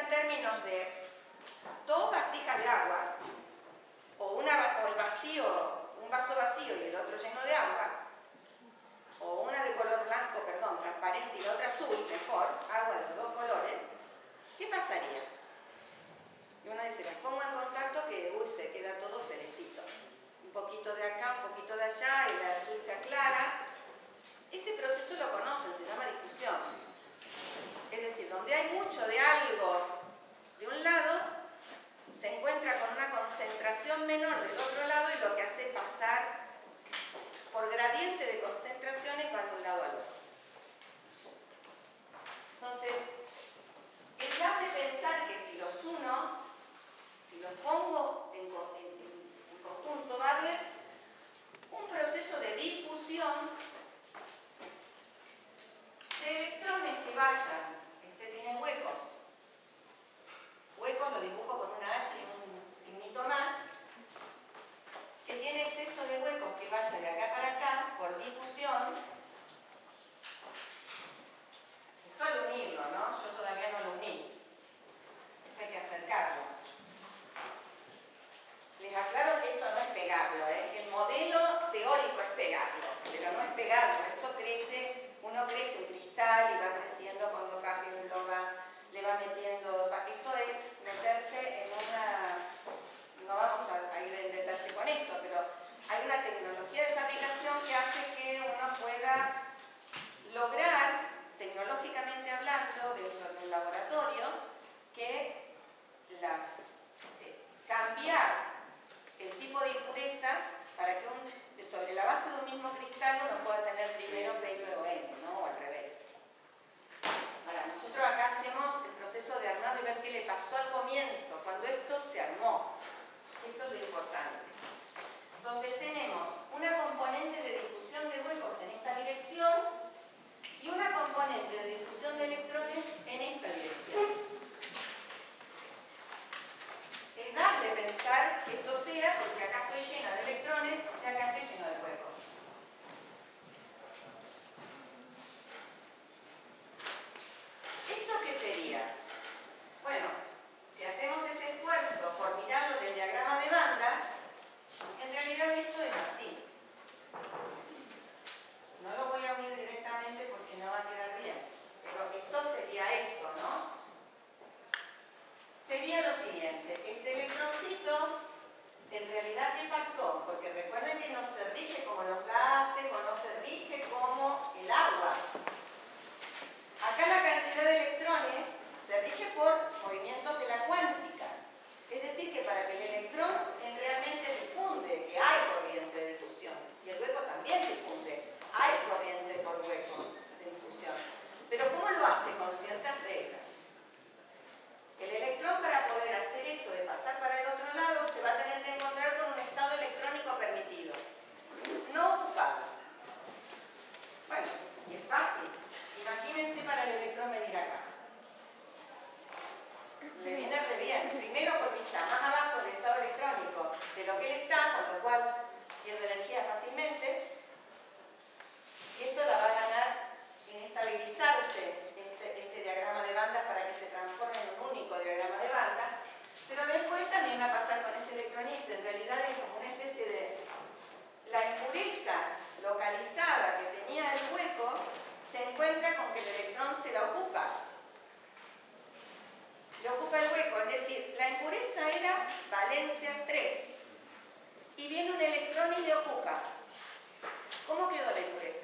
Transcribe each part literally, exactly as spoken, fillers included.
términos de dos vasijas de agua, o, una, o el vacío, un vaso vacío y el otro lleno de agua, o una de color blanco, perdón, transparente y la otra azul, mejor, agua de los dos colores, ¿qué pasaría? Y uno dice, las pongo en contacto que uy, se queda todo celestito. Un poquito de acá, un poquito de allá, y la azul se aclara. Ese proceso lo conocen, se llama difusión. Es decir, donde hay mucho de algo de un lado, se encuentra con una concentración menor del otro lado y lo que hace pasar por gradiente de concentraciones va de un lado al otro. Entonces, el darle pensar que si los uno, si los pongo en, en, en conjunto, va a haber un proceso de difusión de electrones que vayan. Este tiene huecos. Huecos lo dibujo con una H y un signito más. Que tiene exceso de huecos que vaya de acá para acá por difusión. Esto al unirlo, ¿no? Yo todavía no lo uní. Esto hay que acercarlo. Les aclaro que esto no es pegarlo, ¿eh? El modelo teórico es pegarlo, pero no es pegarlo. Esto crece, uno crece un cristal y va creciendo con dopaje, lo va, le va metiendo dopaje. Esto es meterse en una... No vamos a, a ir en detalle con esto, pero hay una tecnología de fabricación que hace que uno pueda lograr, tecnológicamente hablando, dentro de un laboratorio, que las eh, cambiar el tipo de impureza para que un, sobre la base de un mismo cristal uno pueda tener primero P y luego N, ¿no? O al revés. Ahora, nosotros acá hacemos el proceso de armado y ver qué le pasó al comienzo, cuando esto se armó. Esto es lo importante. Entonces tenemos una componente de difusión de huecos en esta dirección y una componente de difusión de electrones en esta dirección. Es darle pensar que esto sea, porque acá estoy llena de electrones y acá estoy llena de huecos. ¿Esto qué sería? Bueno, si hacemos ese esfuerzo por mirarlo del diagrama de bandas, en realidad esto es así. No lo voy a unir directamente porque no va a quedar bien, pero esto sería esto, ¿no? Sería lo siguiente, este electroncito, en realidad, ¿qué pasó? Porque recuerden que no se rige como los gases o no se rige como el agua. Acá la cantidad de electrones se rige por movimientos de la cuántica. Es decir, que para que el electrón realmente difunde, que hay corriente de difusión, y el hueco también difunde, hay corriente por huecos de difusión. Pero ¿cómo lo hace? Con ciertas reglas. El electrón, para poder hacer eso de pasar para el otro lado, se va a tener que encontrar con un estado electrónico permitido, no ocupado. Bueno, y es fácil. Imagínense para el electrón venir acá. Le viene re bien. Primero porque está más abajo del estado electrónico de lo que él está, con lo cual pierde energía fácilmente. Y esto la va a ganar en estabilizarse este, este diagrama de bandas para que se transforme en un único diagrama de bandas. Pero después también va a pasar con este electronista. En realidad es como una especie de... La impureza localizada que tenía el hueco se encuentra con que el electrón se la ocupa. Le ocupa el hueco, es decir, la impureza era valencia tres. Y viene un electrón y le ocupa. ¿Cómo quedó la impureza?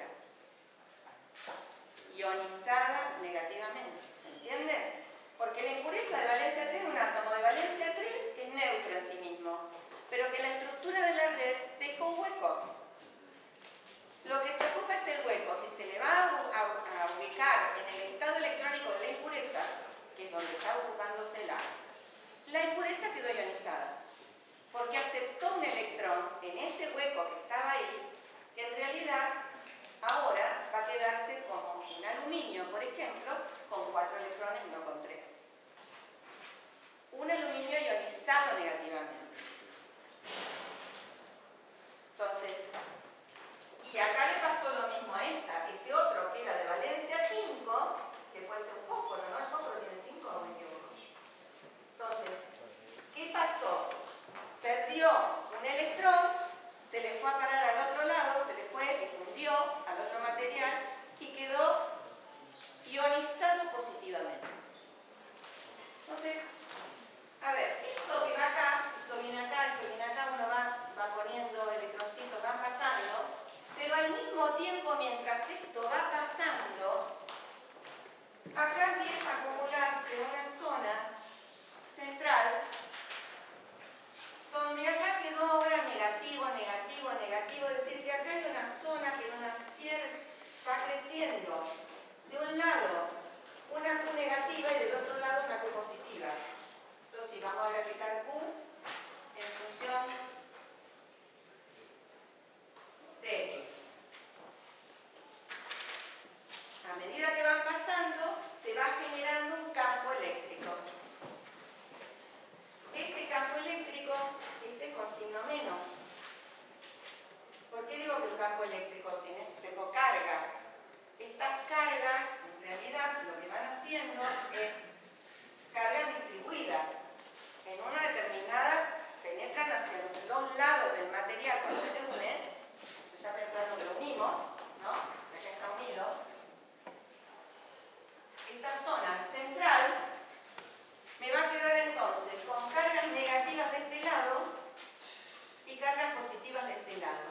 Ionizada negativamente. ¿Se entiende? Porque la impureza de valencia tres es un átomo de valencia tres que es neutro en sí mismo, pero que la estructura de la red dejó un hueco. Lo que se ocupa es el hueco. Si se le va a, a, a ubicar en el estado electrónico de la impureza, que es donde está ocupándose la, la impureza quedó ionizada, porque aceptó un electrón en ese hueco que estaba ahí, que en realidad ahora va a quedarse como un aluminio, por ejemplo, con cuatro electrones y no con tres. Un aluminio ionizado negativamente. Entonces, y acá le pasó lo mismo a esta, este otro que era de valencia cinco, que puede ser un fósforo, ¿no? El fósforo tiene cinco o me equivoco. va generando un campo eléctrico. Este campo eléctrico, este es con signo menos. ¿Por qué digo que el campo eléctrico tiene? Tengo carga. Estas cargas, en realidad, lo que van haciendo es cargas distribuidas. En una determinada, penetran hacia los dos lados del material cuando se unen. Ya pensando que lo unimos, ¿no? Acá está unido. Esta zona central me va a quedar entonces con cargas negativas de este lado y cargas positivas de este lado.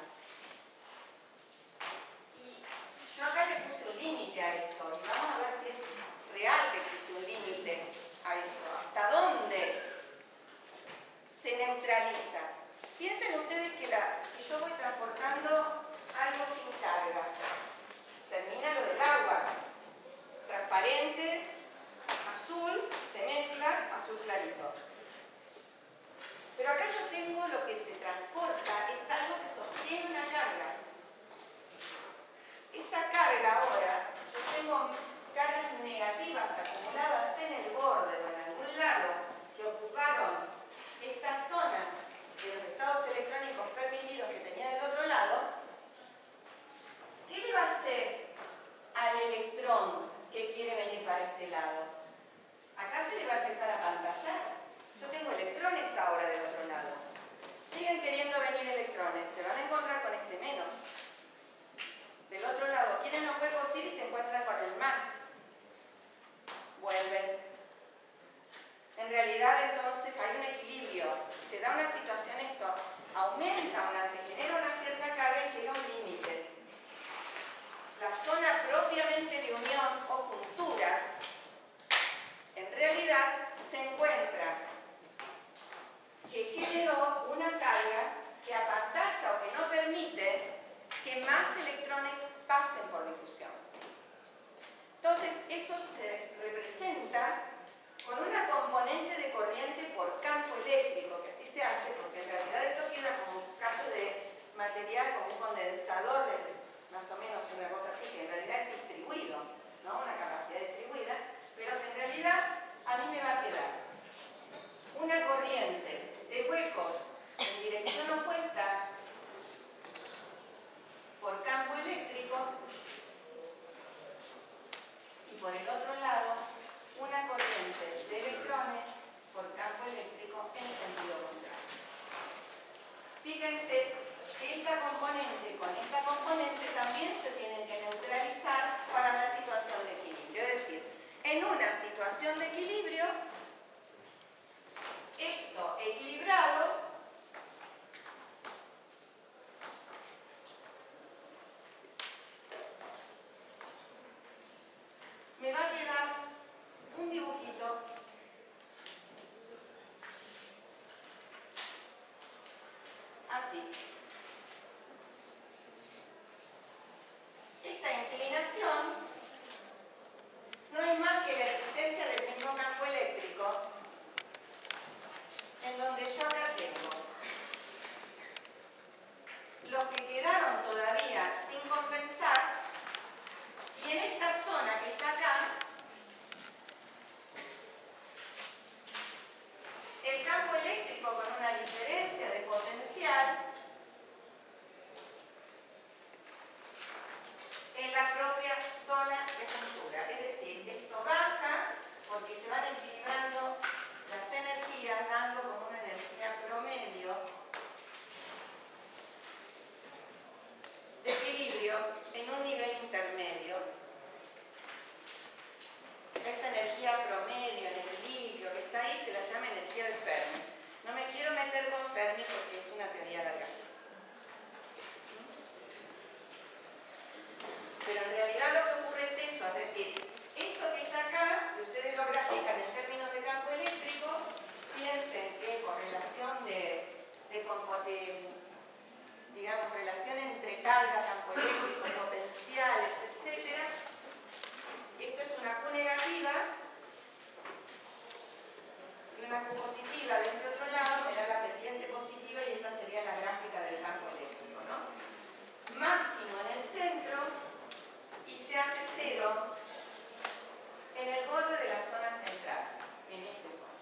Y yo acá le puse un límite a esto y vamos a ver si es real que existe un límite a eso. ¿Hasta dónde se neutraliza? Piensen ustedes que, la, que yo voy transportando algo sin carga. Termina lo del agua. Transparente, azul, se mezcla, azul clarito. Pero acá yo tengo lo que se transporta, es algo que sostiene una carga. Esa carga ahora, yo tengo cargas negativas acumuladas en el borde o en algún lado que ocuparon esta zona de los estados electrónicos permitidos que tenía del otro lado. ¿Qué le va a hacer al electrón que quiere venir para este lado? Acá se le va a empezar a pantallar. Yo tengo electrones ahora del otro lado. Siguen queriendo venir electrones. Se van a encontrar con este menos. Del otro lado, quieren los huecos ir y se encuentran con el más. Vuelven. En realidad, entonces, hay un equilibrio. Se da una situación, esto aumenta, una, se genera una cierta carga y llega a un límite. La zona propiamente de unión o juntura, en realidad, se encuentra que generó una carga que apantalla o que no permite que más electrones pasen por difusión. Entonces, eso se representa con una componente de corriente por campo eléctrico, que así se hace, porque en realidad esto queda como un cacho de material, como un condensador, de, más o menos una cosa así, que en realidad es distribuido, ¿no? Una capacidad distribuida, pero que en realidad a mí me va a quedar una corriente de huecos en dirección opuesta por campo eléctrico y por el otro lado una corriente de electrones por campo eléctrico en sentido contrario. Fíjense que esta componente con esta componente también se tienen que neutralizar para la situación de equilibrio. Es decir, en una situación de equilibrio, esto equilibrado me va a quedar un dibujito así. Esta inclinación no es más que la existencia del mismo campo eléctrico, en donde yo acá tengo los que quedaron todavía sin compensar, y en esta zona que está acá, el campo eléctrico con una diferencia de potencial en la propia zona de juntura. Es decir, esto baja porque se van equilibrando las energías, dando como una energía promedio de equilibrio en un nivel intermedio. Esa energía promedio, en equilibrio que está ahí, se la llama energía de Fermi. No me quiero meter con Fermi porque es una teoría largasita. Pero en realidad lo que ocurre es eso, es decir, esto que está acá, si ustedes lo grafican en términos de campo eléctrico, piensen que con relación de, de, de digamos, relación entre carga, campo eléctrico, potenciales, etcétera. Esto es una Q negativa y una Q positiva de este otro lado, me da la pendiente positiva y esta sería la gráfica el borde de la zona central, en esta zona.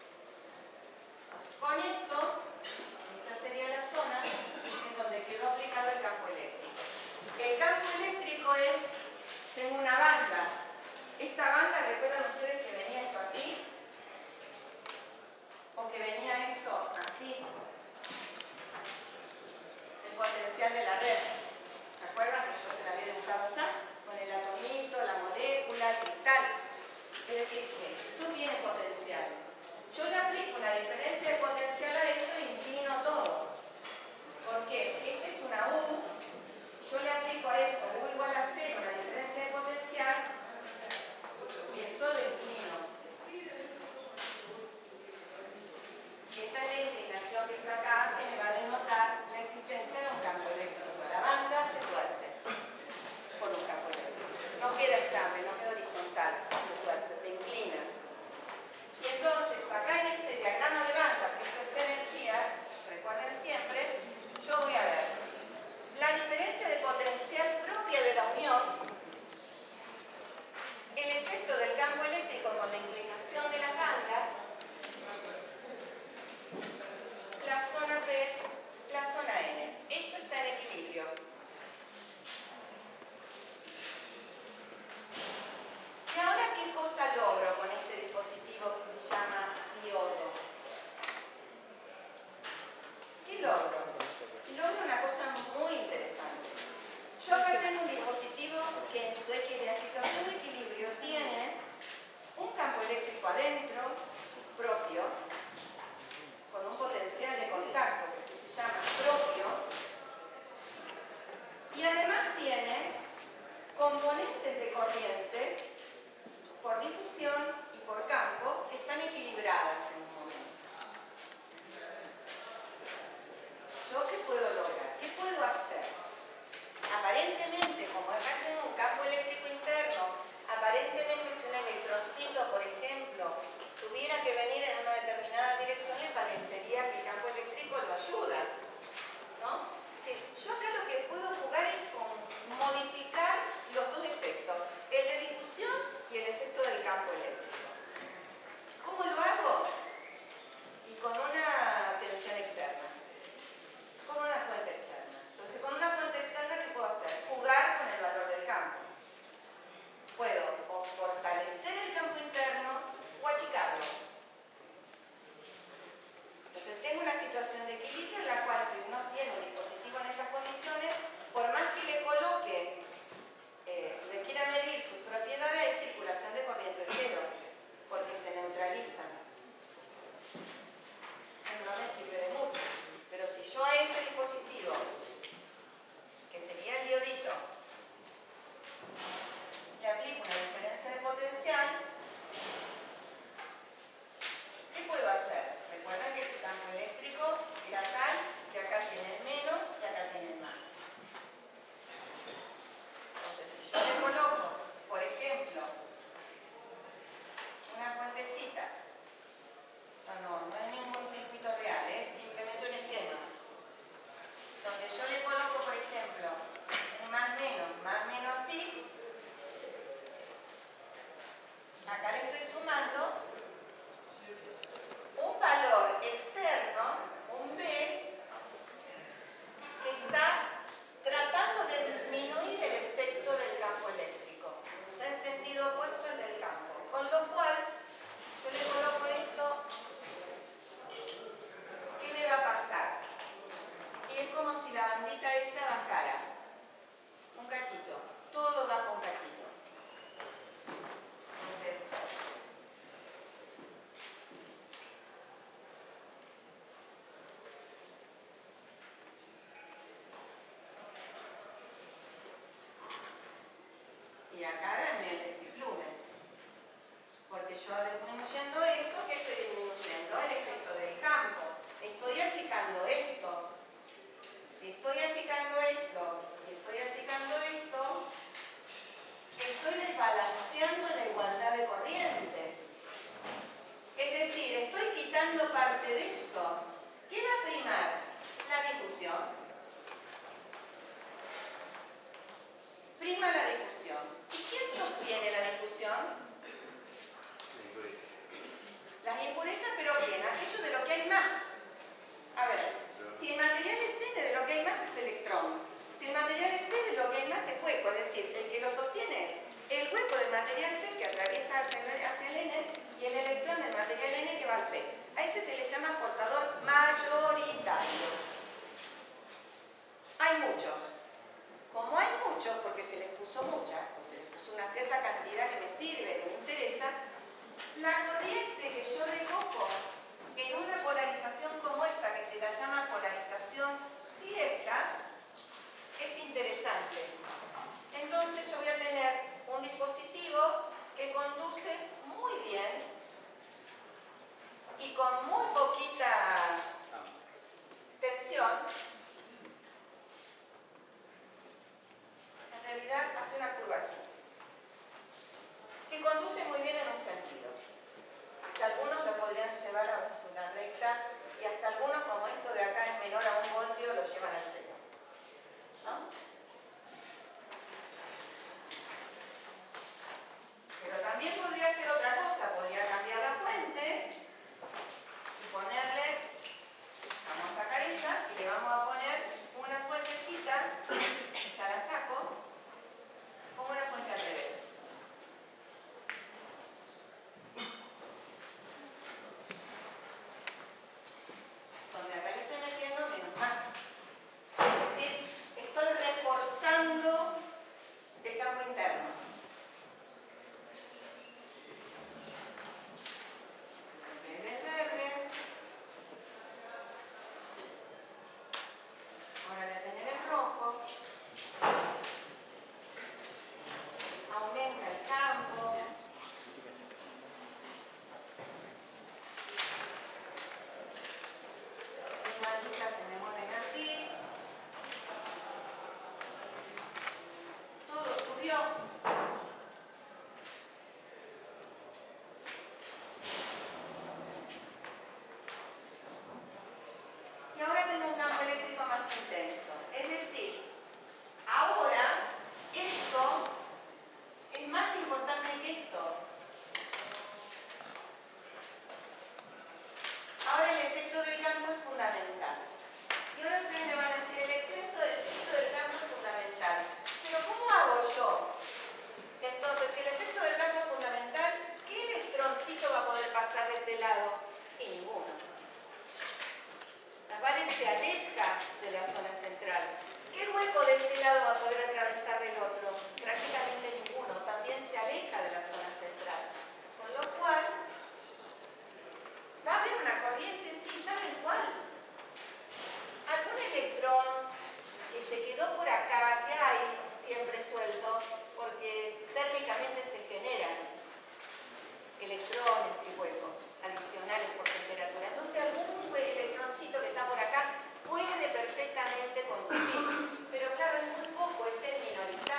Con esto, esta sería la zona en donde quedó aplicado el campo eléctrico. El campo eléctrico es, tengo una banda. Esta banda, ¿recuerdan ustedes que venía esto así? O que venía esto así. El potencial de la red. ¿Se acuerdan que yo se la había dibujado ya? Con el atomito, la molécula, el cristal. Es decir, que tú tienes potenciales. Yo le aplico una diferencia de potencial a esto e inclino todo. ¿Por qué? Esta es una U. Yo le aplico a esto U igual a cero, la diferencia de potencial, y esto lo inclino. Y esta es la inclinación que está acá, que me va a denotar la existencia de un campo eléctrico. La banda se tuerce por un campo eléctrico. No queda estable, no queda horizontal, se tuerce, se inclina. Y entonces, acá en este diagrama de banda, que esto es energías, recuerden siempre, yo voy a ver la diferencia de potencial propia de la unión, el efecto del campo eléctrico con la inclinación de las bandas, la zona P, la zona N. Esto está en equilibrio. ¿Y ahora qué cosa logro con este dispositivo que se llama diodo? ¿Qué logro? Logro una cosa muy interesante. Yo acá tengo un dispositivo que en su situación de equilibrio tiene un campo eléctrico adentro, propio, con un potencial de contacto que se llama propio, y además tiene componentes de corriente por difusión y por campo que están equilibradas en un momento. ¿Yo qué puedo lograr? ¿Qué puedo hacer? Aparentemente, como acá tengo un campo eléctrico interno, aparentemente si un electroncito, por ejemplo, tuviera que venir en una determinada dirección, le parecería que el campo eléctrico lo ayuda, ¿no? Es decir, yo acá lo que puedo jugar es con modificar los dos efectos, el de difusión y el efecto del campo eléctrico. ¿Cómo lo hago? Y con una tensión externa, con una fuente externa. Entonces, con una fuente externa, ¿qué puedo hacer? Jugar con el valor del campo. Puedo o fortalecer el campo interno o achicarlo. Entonces, tengo una situación de equilibrio en la cual, si uno tiene un dispositivo en esas condiciones, por más que le coloque, eh, le quiera medir sus propiedades, hay circulación de corriente cero, porque se neutralizan. No me sirve de mucho. Pero si yo a ese dispositivo, que sería el diodito, le aplico una diferencia de potencial, ¿qué puedo hacer? Recuerden que su campo eléctrico era tal que acá tienen menos y acá tienen más. Entonces, si yo le coloco, por ejemplo, una fuentecita, no, no, no hay ningún circuito real, es simplemente un esquema, donde yo le coloco, por ejemplo, un más menos, más menos así, acá le estoy sumando un valor externo, un B, que está tratando de disminuir el efecto del campo eléctrico. Está en sentido opuesto al del campo. Con lo cual, yo le coloco esto, ¿qué le va a pasar? Y es como si la bandita esta bajara. Un cachito. Todo baja un cachito. Entonces, y acá denme el electriflume. Porque yo disminuyendo eso, ¿qué estoy disminuyendo? El efecto del campo. Estoy achicando esto. Si estoy achicando esto y estoy achicando esto, estoy desbalanceando la igualdad de corrientes. Es decir, estoy quitando parte de esto. ¿Qué va a primar? La difusión. Prima la difusión. ¿Y quién sostiene la difusión? impureza, pero bien, aquello de lo que hay más. A ver, si el material es N, de lo que hay más es electrón. Si el material es P, de lo que hay más es hueco. Es decir, el que lo sostiene es el hueco del material P que atraviesa hacia el N y el electrón del material N que va al P. A ese se le llama portador mayoritario. Hay muchos. Como hay muchos, porque se les puso muchas, o se les puso una cierta cantidad que me sirve, que me interesa, la corriente que yo recojo en una polarización como esta, que se la llama polarización directa, es interesante. Entonces yo voy a tener un dispositivo que conduce muy bien y con muy poquita tensión. En realidad hace una curva así, que conduce muy bien en un sentido. Hasta algunos lo podrían llevar a una recta y hasta algunos, como esto de acá es menor a un voltio, lo llevan al cero, ¿no? Pero también podría hacer otra cosa, podría cambiar la fuente y ponerle, vamos a sacar esta y le vamos a poner una fuentecita, esta la saco, como una fuente al revés. Donde acá le estoy metiendo menos más. Es decir, estoy reforzando el campo interno. En vez del verde, ahora voy a tener el rojo. Aumenta el campo. Mis manchitas se me mueven así. Todo subió. Y ahora tengo un campo eléctrico más intenso. Es decir, ahora esto es más importante que esto. Ahora el efecto del campo es fundamental. Y ahora ustedes me van a decir, el efecto, el efecto del campo es fundamental. Pero ¿cómo hago yo? Entonces, si el efecto del campo es fundamental, ¿qué electroncito va a poder pasar de este lado? Y ninguno. La Vale se aleja de la zona central. ¿Qué hueco de este lado va a poder atravesar del otro? Prácticamente ninguno. También se aleja de la zona central. Con lo cual, va a haber una corriente, sí, ¿saben cuál? Algún electrón que se quedó por acá, que hay siempre suelto, porque térmicamente se generan electrones y huecos adicionales por temperatura. Entonces algún electroncito que está por acá puede perfectamente conducir, pero claro, es muy poco, es el minoritario.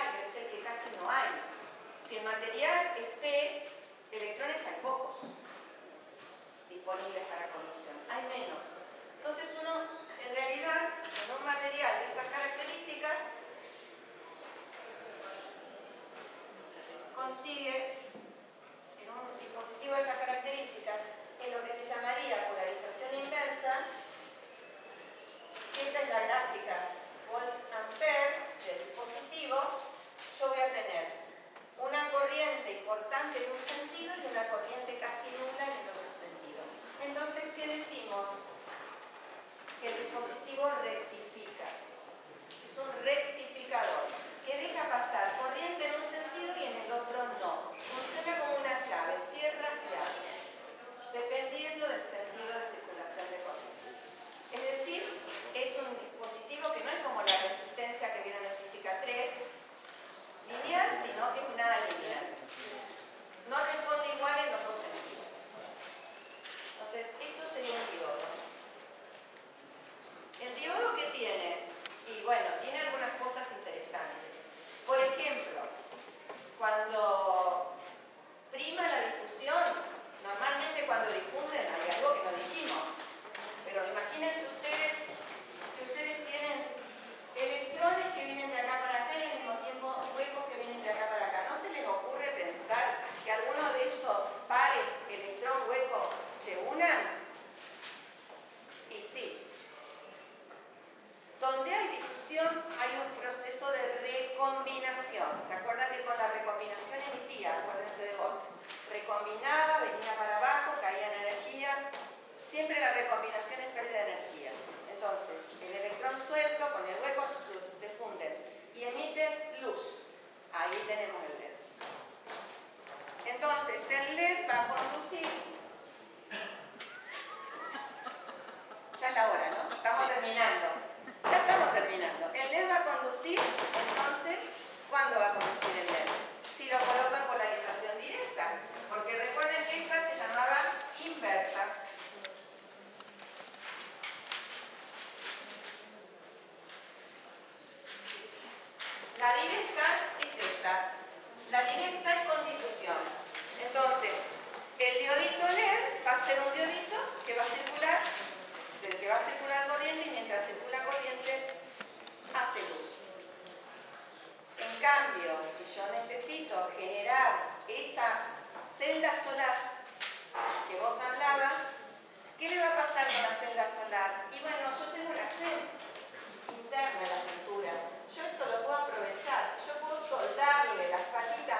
va a conducir. Ya es la hora, ¿no? Estamos terminando. Ya estamos terminando. El L E D va a conducir, entonces, ¿cuándo va a conducir el L E D? Si lo coloco en polarización directa. Porque recuerden que esta se llamaba inversa. La directa es esta. La directa es con difusión. Entonces, el diodito L E D va a ser un diodito que va a circular, del que va a circular corriente, y mientras circula corriente, hace luz. En cambio, si yo necesito generar esa celda solar que vos hablabas, ¿qué le va a pasar con la celda solar? Y bueno, yo tengo la fe interna de la pintura. Yo esto lo puedo aprovechar. Si yo puedo soldarle las patitas